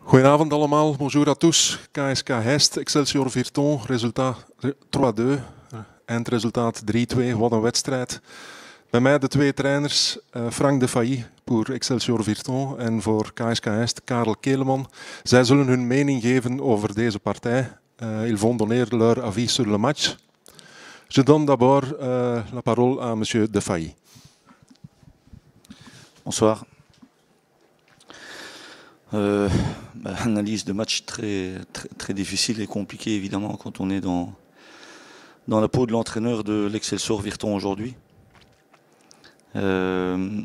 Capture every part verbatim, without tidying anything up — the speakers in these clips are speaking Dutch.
Goedenavond allemaal, bonjour à tous. K S K Heist, Excelsior Virton, resultaat trois deux, eindresultaat drie twee, wat een wedstrijd. Bij mij de twee trainers, uh, Frank de Failly voor Excelsior Virton en voor K S K Heist, Karel Keleman. Zij zullen hun mening geven over deze partij. Uh, ils vont donner leur avis sur le match. Je donne d'abord uh, la parole à monsieur de Failly. Bonsoir. Euh, bah, analyse de match très, très, très difficile et compliquée évidemment quand on est dans, dans la peau de l'entraîneur de l'Excelsior Virton aujourd'hui. Euh,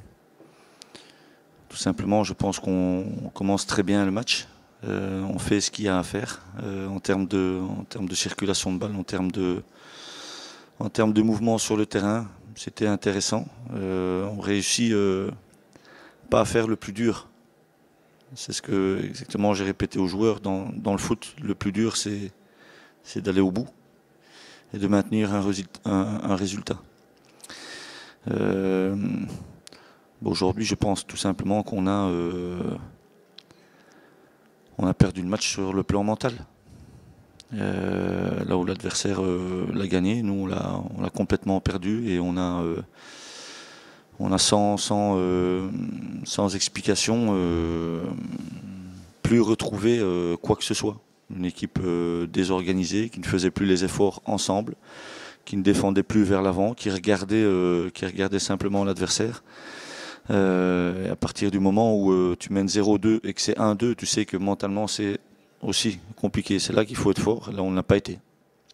tout simplement, je pense qu'on commence très bien le match. Euh, on fait ce qu'il y a à faire euh, en termes de, en termes de circulation de balle, en termes de, en termes de mouvement sur le terrain. C'était intéressant. Euh, on réussit euh, pas à faire le plus dur. C'est ce que exactement j'ai répété aux joueurs dans, dans le foot. Le plus dur, c'est c'est d'aller au bout et de maintenir un, un, un résultat. Euh, bon, aujourd'hui, je pense tout simplement qu'on a, euh, on a perdu le match sur le plan mental. Euh, là où l'adversaire euh, l'a gagné, nous on l'a complètement perdu et on a, euh, on a sans, sans, euh, sans explication euh, plus retrouvé euh, quoi que ce soit. Une équipe euh, désorganisée qui ne faisait plus les efforts ensemble, qui ne défendait plus vers l'avant, qui regardait, euh, qui regardait simplement l'adversaire. Euh, à partir du moment où euh, tu mènes zéro deux et que c'est un deux, tu sais que mentalement c'est aussi compliqué. C'est là qu'il faut être fort. Là, on n'a pas été.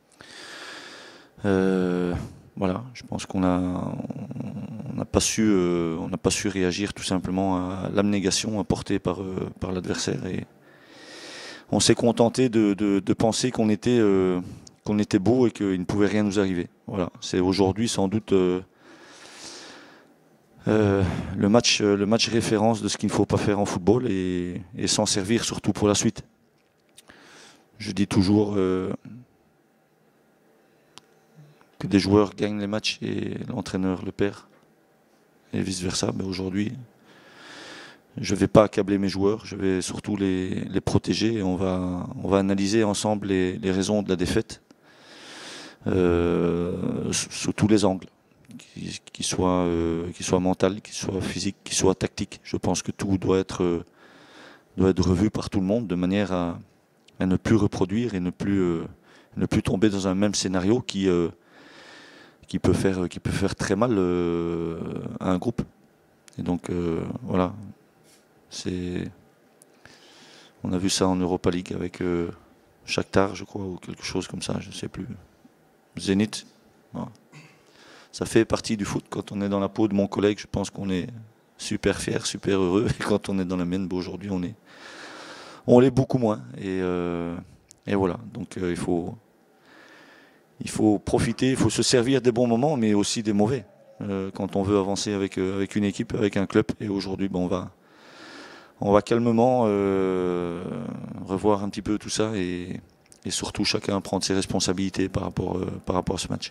Euh, voilà, je pense qu'on a, on n'a pas su, euh, on n'a pas su réagir tout simplement à l'abnégation apportée par euh, par l'adversaire et on s'est contenté de, de, de penser qu'on était euh, qu'on était beau et qu'il ne pouvait rien nous arriver. Voilà, c'est aujourd'hui sans doute euh, euh, le match, le match référence de ce qu'il ne faut pas faire en football et, et s'en servir surtout pour la suite. Je dis toujours euh, que des joueurs gagnent les matchs et l'entraîneur le perd et vice versa. Mais aujourd'hui, je ne vais pas accabler mes joueurs, je vais surtout les, les protéger et on va, on va analyser ensemble les, les raisons de la défaite euh, sous tous les angles, qu'ils qu soient, euh, qu soient mentaux, qu'ils soient physiques, qu'ils soient tactiques. Je pense que tout doit être, euh, doit être revu par tout le monde de manière à, à ne plus reproduire et ne plus, euh, ne plus tomber dans un même scénario qui, euh, qui, peut, faire, qui peut faire très mal euh, à un groupe. Et donc euh, voilà. C'est, on a vu ça en Europa League avec euh, Shakhtar, je crois, ou quelque chose comme ça, je ne sais plus. Zénith. Voilà. Ça fait partie du foot. Quand on est dans la peau de mon collègue, je pense qu'on est super fier, super heureux. Et quand on est dans la mienne, bon, aujourd'hui, on est, on l'est beaucoup moins. Et, euh, et voilà. Donc euh, il faut, il faut profiter, il faut se servir des bons moments, mais aussi des mauvais. Euh, quand on veut avancer avec euh, avec une équipe, avec un club. Et aujourd'hui, bon, on va On va calmement euh, revoir un petit peu tout ça et, et surtout chacun prendre ses responsabilités par rapport, euh, par rapport à ce match.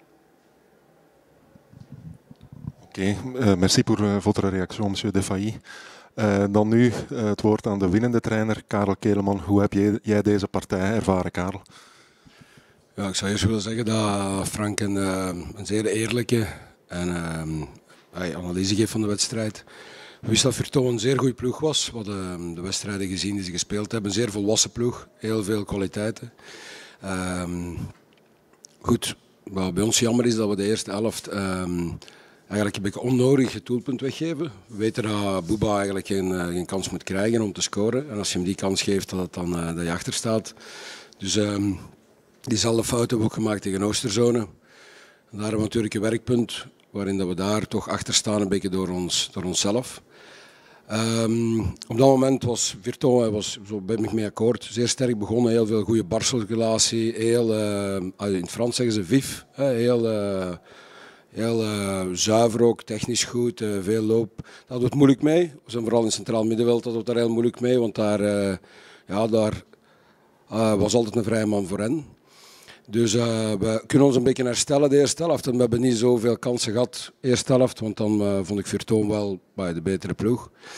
Oké, okay, uh, merci pour uh, votre réaction, monsieur De Failly. Uh, dan nu uh, het woord aan de winnende trainer, Karel Keleman. Hoe heb jij, jij deze partij ervaren, Karel? Ja, ik zou eerst willen zeggen dat Frank een, uh, een zeer eerlijke en, uh, analyse geeft van de wedstrijd. We wisten dat Virton een zeer goede ploeg was. We hadden de wedstrijden gezien die ze gespeeld hebben. Een zeer volwassen ploeg. Heel veel kwaliteiten. Um, goed, wat bij ons jammer is dat we de eerste helft um, eigenlijk een beetje onnodig het doelpunt weggeven. We weten dat Bouba eigenlijk geen, uh, geen kans moet krijgen om te scoren. En als je hem die kans geeft, dat, het dan, uh, dat je achter staat. Dus um, diezelfde fout hebben we ook gemaakt tegen Oosterzone. En daar hebben we natuurlijk een werkpunt waarin dat we daar toch achter staan, een beetje door, ons, door onszelf. Um, op dat moment was Virton, was, zo ben ik mee akkoord, zeer sterk begonnen. Heel veel goede barcirculatie, heel, uh, in het Frans zeggen ze vif, heel, uh, heel uh, zuiver ook, technisch goed, uh, veel loop. Daar hadden we het moeilijk mee. We zijn vooral in het centraal middenveld hadden we het daar heel moeilijk mee, want daar, uh, ja, daar uh, was altijd een vrije man voor hen. Dus uh, we kunnen ons een beetje herstellen de eerste helft. En we hebben niet zoveel kansen gehad de eerste helft, want dan uh, vond ik Virton wel bij de betere ploeg.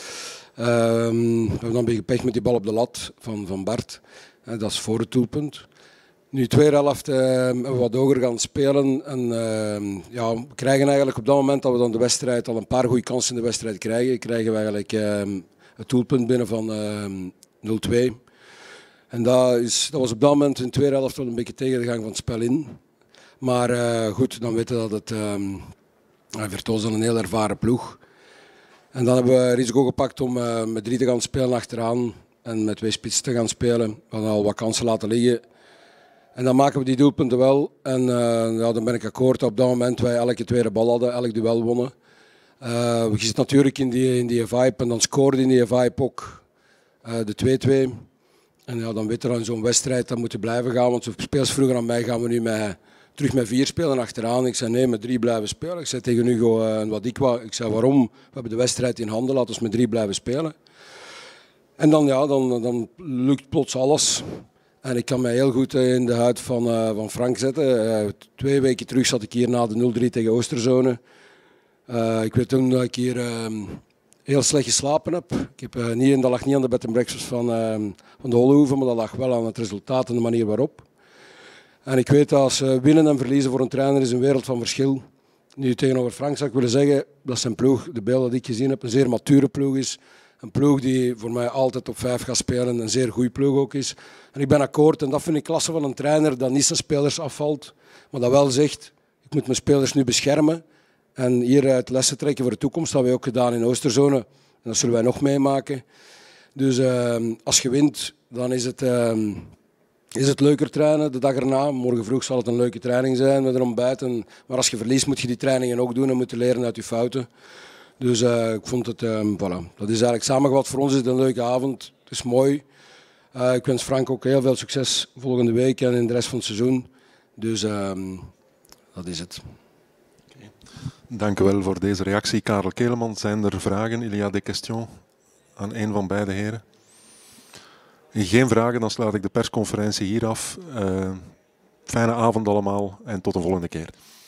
Um, we hebben dan een beetje gepech met die bal op de lat van, van Bart. Uh, dat is voor het doelpunt. Nu, tweede helft uh, hebben we wat hoger gaan spelen. En, uh, ja, we krijgen eigenlijk op dat moment dat we dan de wedstrijd al een paar goede kansen in de wedstrijd krijgen, krijgen we eigenlijk uh, het doelpunt binnen van uh, nul twee. En dat, is, dat was op dat moment in de tweede helft wel een beetje tegen de gang van het spel in. Maar uh, goed, dan weten we dat het um, Virtuoso is een heel ervaren ploeg. En dan hebben we risico gepakt om uh, met drie te gaan spelen achteraan en met twee spitsen te gaan spelen. We hadden al wat kansen laten liggen. En dan maken we die doelpunten wel. En uh, ja, dan ben ik akkoord dat op dat moment wij elke tweede bal hadden, elk duel wonnen. Uh, we zitten natuurlijk in die, in die vibe en dan scoorde in die vibe ook uh, de twee twee. En ja, dan weet je dan zo'n wedstrijd dat moet blijven gaan, want zo speels vroeger aan mij gaan we nu met, terug met vier spelen achteraan. Ik zei nee, met drie blijven spelen. Ik zei tegen Hugo uh, wat ik wou. Ik zei waarom? We hebben de wedstrijd in handen, laten we met drie blijven spelen. En dan, ja, dan, dan lukt plots alles. En ik kan mij heel goed in de huid van, uh, van Frank zetten. Uh, twee weken terug zat ik hier na de nul drie tegen Oosterzone. Uh, ik weet toen dat ik hier uh, heel slecht geslapen heb. Ik heb uh, niet, dat lag niet aan de bed and breakfast van, uh, van de Hollehoeven, maar dat lag wel aan het resultaat en de manier waarop. En ik weet dat als uh, winnen en verliezen voor een trainer is een wereld van verschil. Nu tegenover Frank zou ik willen zeggen dat zijn ploeg, de beelden die ik gezien heb, een zeer mature ploeg is. Een ploeg die voor mij altijd op vijf gaat spelen, een zeer goede ploeg ook is. En ik ben akkoord en dat vind ik klasse van een trainer, dat niet zijn spelers afvalt, maar dat wel zegt, ik moet mijn spelers nu beschermen en hieruit lessen trekken voor de toekomst. Dat hebben we ook gedaan in Oosterzone en dat zullen wij nog meemaken. Dus uh, als je wint, dan is het, uh, is het leuker trainen de dag erna. Morgen vroeg zal het een leuke training zijn met een ontbijt. En, maar als je verliest moet je die trainingen ook doen en moet je leren uit je fouten. Dus uh, ik vond het, uh, voilà. Dat is eigenlijk samengevat. Voor ons is het een leuke avond. Het is mooi. Uh, ik wens Frank ook heel veel succes volgende week en in de rest van het seizoen. Dus uh, dat is het. Okay. Dank u wel voor deze reactie. Karel Keleman, zijn er vragen? Il y a des questions aan een van beide heren? Geen vragen, dan sluit ik de persconferentie hier af. Uh, fijne avond allemaal en tot de volgende keer.